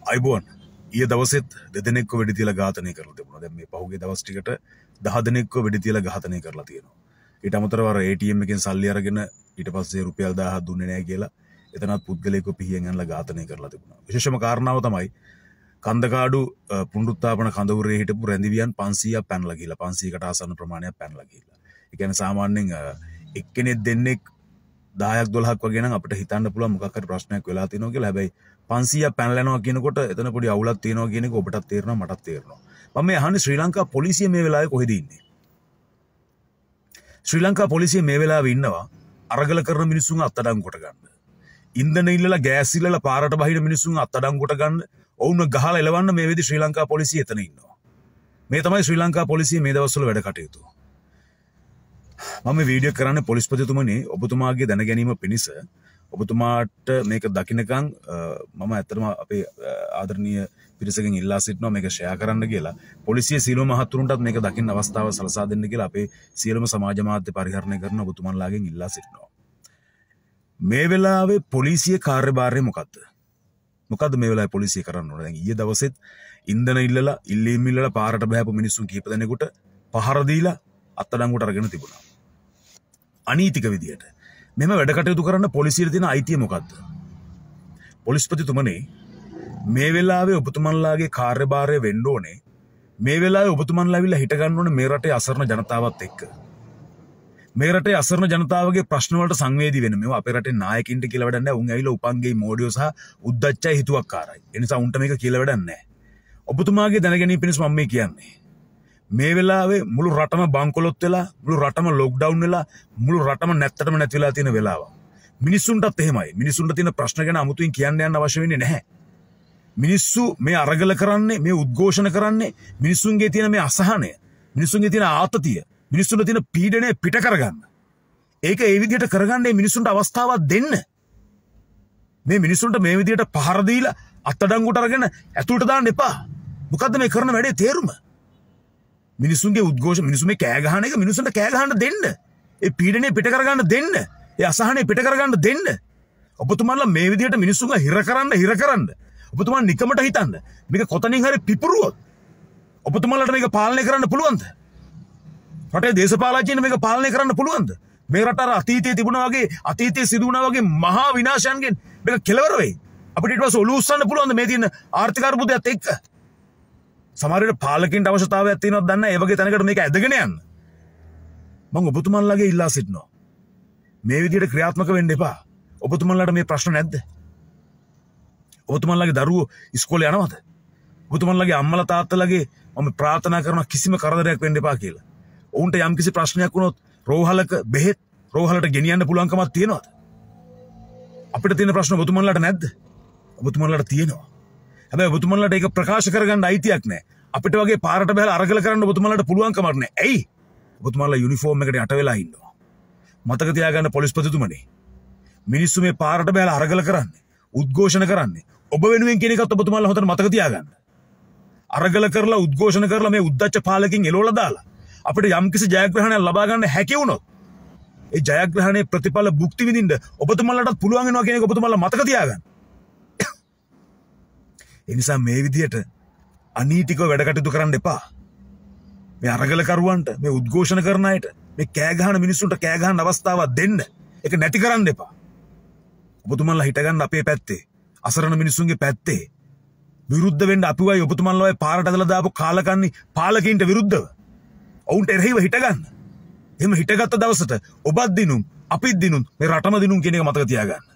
අයිබෝන් ඊයේ දවසෙත් දෙදෙනෙක්ව වෙඩි තියලා ඝාතනය කරලා තිබුණා. දැන් මේ පහුගිය දවස් ටිකට 10 දෙනෙක්ව වෙඩි තියලා ඝාතනය කරලා තියෙනවා. ඊට අමතරව අර ATM එකෙන් සල්ලි අරගෙන ඊට පස්සේ රුපියල් 1000ක් දුන්නේ නැහැ කියලා එතනත් පුද්ගලයෙක්ව පිහියෙන් ඇනලා ඝාතනය කරලා තිබුණා. විශේෂම කාරණාව තමයි කන්දකාඩු පුනරුත්ථාපන කඳවුරේ හිටපු රැඳිවියන් 500ක් පැනලා ගිහලා 500කට ආසන්න ප්‍රමාණයක් පැනලා ගිහලා. ඒ කියන්නේ සාමාන්‍යයෙන් එක්කෙනෙක් දෙන්නෙක් 10ක් 12ක් වගේ නම් අපිට හිතන්න පුළුවන් මොකක් හරි ප්‍රශ්නයක් වෙලා තියෙනවා කියලා. හැබැයි 500ක් පැනලා යනවා කියනකොට එතන පොඩි අවුලක් තියෙනවා කියන එක ඔබටත් තේරෙනවා මටත් තේරෙනවා. මම මේ අහන්නේ ශ්‍රී ලංකා පොලිසිය මේ වෙලාවේ කොහෙද ඉන්නේ? ශ්‍රී ලංකා පොලිසිය මේ වෙලාවේ ඉන්නවා අරගල කරන මිනිස්සුන් අත්අඩංගුවට ගන්න. ඉන්ධන ඉල්ලලා ගෑස් ඉල්ලලා පාරට බහින මිනිස්සුන් අත්අඩංගුවට ගන්න. ඔවුන්ව ගහලා එලවන්න මේ වෙදි ශ්‍රී ලංකා පොලිසිය එතන ඉන්නවා. මේ තමයි ශ්‍රී ලංකා පොලිසිය මේ දවස්වල වැඩ කටයුතු. මම මේ වීඩියෝ කරන්නේ පොලිස්පතිතුමනි ඔබතුමාගේ දැන ගැනීම පිණිස. ඔබතුමාට මේක දකින්නකම් මම ඇත්තටම අපේ ආදරණීය පිරිසකින් ඉල්ලා සිටිනවා මේක ෂෙයා කරන්න කියලා. පොලිසිය සියලුම මහතුරුන්ටත් මේක දකින්න අවස්ථාව සලසා දෙන්න කියලා අපේ සියලුම සමාජ මාධ්‍ය පරිහරණය කරන ඔබතුමන්ලාගෙන් ඉල්ලා සිටිනවා. මේ වෙලාවේ පොලිසිය කාර්යභාරය මොකද්ද? මොකද්ද මේ වෙලාවේ පොලිසිය කරන්න ඕනේ? දැන් ඊයේ දවසෙත් ඉන්ධන ඉල්ලලා ඉල්ලීම් ඉල්ලලා පාරට බහැපු මිනිස්සුන් කීප දෙනෙකුට පහර දීලා අත්අඩංගුවට අරගෙන තිබුණා. අනීතික විදියට මෙම වැඩ කටයුතු කරන්න පොලිසියට තියෙන අයිතිය මොකද්ද? පොලිස්පතිතුමනි මේ වෙලාවේ ඔබතුමන්ලාගේ කාර්යභාරය වෙන්න ඕනේ මේ වෙලාවේ ඔබතුමන්ලා ඇවිල්ලා හිට ගන්න ඕනේ මේ රටේ අසරණ ජනතාවත් එක්ක. මේ රටේ අසරණ ජනතාවගේ ප්‍රශ්න වලට සංවේදී වෙන්න. මේවා අපේ රටේ නායකින්ට කියලා වැඩක් නැහැ. උන් ඇවිල්ලා උපන්ගේ මෝඩියෝ සහ උද්දච්චයි හිතුවක්කාරයි. ඒ නිසා උන්ට මේක කියලා වැඩක් නැහැ. ඔබතුමාගේ දැනගැනීම පිණිස මම මේ කියන්නේ. මේ වෙලාවේ මුළු රටම බංකොලොත් වෙලා මුළු රටම ලොක්ඩවුන් වෙලා මුළු රටම නැත්තටම නැති වෙලා තියෙන වෙලාව. මිනිස්සුන්ටත් එහෙමයි. මිනිස්සුන්ට තියෙන ප්‍රශ්න ගැන අමුතුවෙන් කියන්න යන්න අවශ්‍ය වෙන්නේ නැහැ. මිනිස්සු මේ අරගල කරන්නේ මේ උද්ඝෝෂණ කරන්නේ මිනිස්සුන්ගේ තියෙන මේ අසහනය මිනිස්සුන්ගේ තියෙන ආතතිය මිනිස්සුන්ට තියෙන පීඩනය පිට කරගන්න. ඒක ඒ විදිහට කරගන්නේ මිනිස්සුන්ට අවස්ථාවක් දෙන්න. මේ මිනිස්සුන්ට මේ විදිහට පහර දීලා අත්අඩංගුවට අරගෙන ඇතුළට දාන්න එපා. මොකද්ද මේ කරන වැඩේ තේරුම? මිනිස්සුන්ගේ උද්ඝෝෂණ මිනිස්සු මේ කෑ ගහන එක මිනිස්සුන්ට කෑ ගහන්න දෙන්න. ඒ පීඩනය පිට කරගන්න දෙන්න. ඒ අසහනය පිට කරගන්න දෙන්න. ඔබතුමාලා මේ විදිහට මිනිස්සුන්ව හිර කරන්න. ඔබතුමාලා නිකමට හිතන්න. මේක කොතනින් හරි පිපුරුවොත් ඔබතුමාලාට මේක පාලනය කරන්න පුළුවන්ද? රටේ දේශපාලකයන් මේක පාලනය කරන්න පුළුවන්ද? මේ රට අර අතීතයේ තිබුණා වගේ අතීතයේ සිදු වුණා වගේ මහා විනාශයන්ගෙන් මේක කෙලවර වෙයි. අපිට ඊට පස්සේ ඔලුව උස්සන්න පුළුවන්ද මේ තියෙන ආර්ථික අර්බුදයත් එක්ක? සමහර විට පාලකින්ට අවශ්‍යතාවයක් තියෙනවද දන්නේ නැහැ. ඒ වගේ තැනකට මේක ඇදගෙන යන්න. මම ඔබතුමන්ලාගේ ඉල්ලා සිටිනවා. මේ විදිහට ක්‍රියාත්මක වෙන්න එපා. ඔබතුමන්ලාට මේ ප්‍රශ්න නැද්ද? ඔබතුමන්ලාගේ දරුවෝ ඉස්කෝලේ යනවද? ඔබතුමන්ලාගේ අම්මලා තාත්තලාගේ මම ප්‍රාර්ථනා කරනවා කිසිම කරදරයක් වෙන්න එපා කියලා. ඔවුන්ට යම්කිසි ප්‍රශ්නයක් වුණොත් රෝහලක බෙහෙත් රෝහලට ගෙනියන්න පුළුවන්කමක් තියෙනවද? අපිට තියෙන ප්‍රශ්න ඔබතුමන්ලාට නැද්ද? ඔබතුමන්ලාට තියෙනවා. හැබැයි ඔබතුමන්ලාට ඒක ප්‍රකාශ කරගන්න අයිතියක් නැහැ. අපිට වගේ පාරට බහලා අරගල කරන්න ඔබතුමන්ලාට පුළුවන් කමක් නැහැ. ඇයි? ඔබතුමන්ලා යුනිෆෝම් එකට යට වෙලා ඉන්නවා. මතක තියාගන්න පොලිස්පතිතුමනි. මිනිස්සු මේ පාරට බහලා අරගල කරන්නේ, උද්ඝෝෂණ කරන්නේ ඔබ වෙනුවෙන් කියන එකත් ඔබතුමන්ලා හොඳට මතක තියාගන්න. අරගල කරලා උද්ඝෝෂණ කරලා මේ උද්දච්ච පාලකින් එලවලා දාලා අපිට යම්කිසි ජයග්‍රහණයක් ලබා ගන්න හැකි වුණොත් ඒ ජයග්‍රහණයේ ප්‍රතිඵල භුක්ති විඳින්න ඔබතුමන්ලාටත් පුළුවන් වෙනවා කියන එක ඔබතුමන්ලා මතක තියාගන්න. ඒ නිසා මේ විදිහට අනීතිකව වැඩ කටයුතු කරන්න එපා. මේ අරගල කරුවන්ට මේ උද්ඝෝෂණ කරන අයට මේ කෑ ගහන මිනිස්සුන්ට කෑ ගහන්න අවස්ථාවක් දෙන්න. ඒක නැති කරන්න එපා. ඔබතුමන්ලා හිටගන්න අපේ පැත්තේ. අසරණ මිනිස්සුන්ගේ පැත්තේ. විරුද්ධ වෙන්න අපි වයි ඔබතුමන්ලා වයි පාරට ඇදලා දාපු කාලකන්ණි පාලකීන්ට විරුද්ධව. ඔවුන්ට එරෙහිව හිටගන්න. එහෙම හිටගත්ත දවසට ඔබත් දිනුම් අපිත් දිනුම් මේ රටම දිනුම් කියන එක මතක තියාගන්න.